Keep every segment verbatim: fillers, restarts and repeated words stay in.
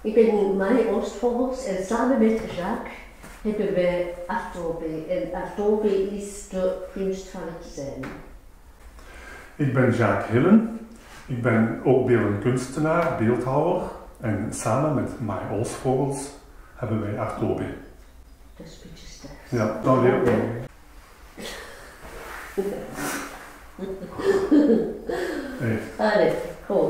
Ik ben Mai Oostvogels en samen met Jacques hebben wij Artobe. En Artobe is de kunst van het zijn. Ik ben Jacques Hillen. Ik ben ook beeldend kunstenaar, beeldhouwer. En samen met Mai Oostvogels hebben wij Artobe. Dat is een beetje sterk. Ja, dan leer ik nog. Nee. Allee, goed.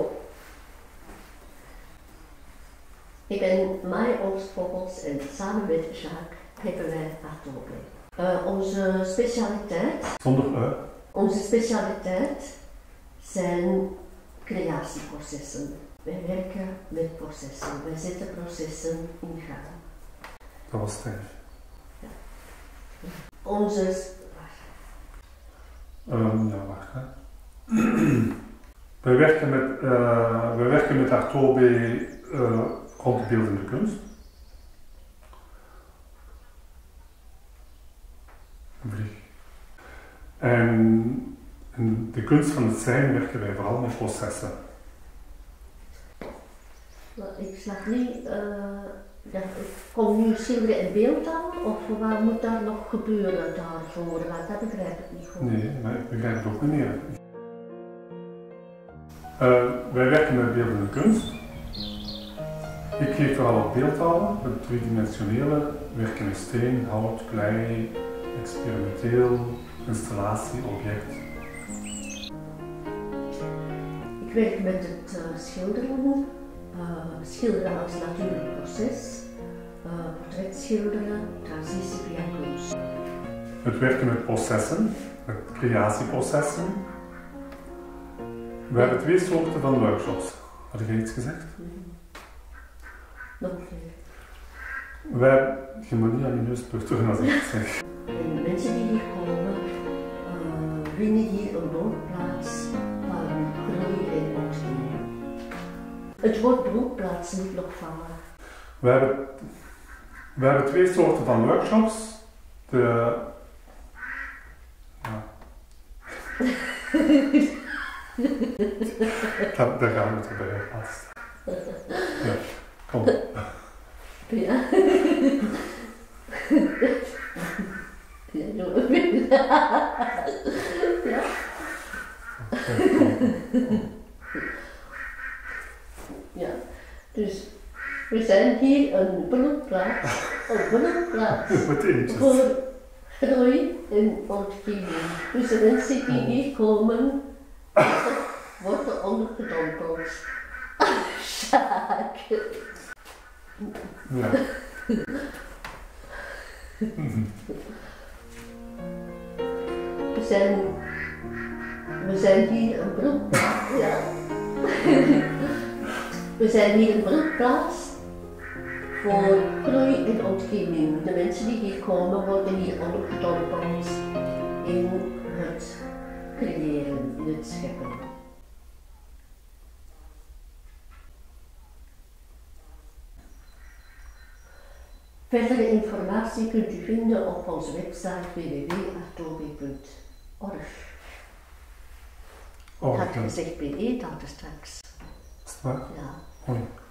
Ik ben Mai Oostvogels en samen met Jacques hebben wij Artobe. Uh, onze specialiteit, Zonder u. onze specialiteit zijn creatieprocessen. Wij werken met processen, wij zetten processen in gang. Dat was stijf. Ja. Onze... Um, ja, wacht hè. wij, werken met, uh, wij werken met Artobe uh, rond de beeldende kunst. Vlieg. En in de kunst van het zijn werken wij vooral met processen. Ik snap niet, uh, dat, kom nu schilderen en beeldhouwen of wat moet daar nog gebeuren daarvoor? Want dat begrijp ik niet goed. Nee, maar ik begrijp het ook niet meer. Uh, wij werken met beeldende kunst. Ik geef vooral op beeldhouwen, het driedimensionele, werken met steen, hout, klei, experimenteel, installatie, object. Ik werk met het uh, schilderen, uh, schilderen als natuurlijk proces, uh, portretschilderen, transitie via kunst. Het werken met processen, met creatieprocessen. We hebben twee soorten van workshops. Had ik iets gezegd? Mm-hmm. Nog een keer. Wij, je moet niet aan je neus terug als ik het zeg. En de mensen die hier komen, uh, winnen hier een woonplaats van groei en ontwikkeling. Het woord broedplaats moet nog vallen. We hebben, we hebben twee soorten van workshops. De, ja. dat, daar gaan we het bij vast. Ja, kom. Ja. Ja, zo. Ja. Ja, dus we zijn hier een broedplaats, een broedplaats voor groei en ontwikkeling. Dus de mensen die hier komen, worden ondergedompeld. Sjaak. Ja. We zijn, we zijn hier een broedplaats, ja. We zijn hier een broedplaats voor groei en ontwikkeling. De mensen die hier komen worden hier ondergedompeld in het creëren, in het scheppen. Verdere informatie kunt u vinden op onze website w w w punt artobe punt org. Ik had gezegd P E dat straks. Is het waar? Ja. Hoi.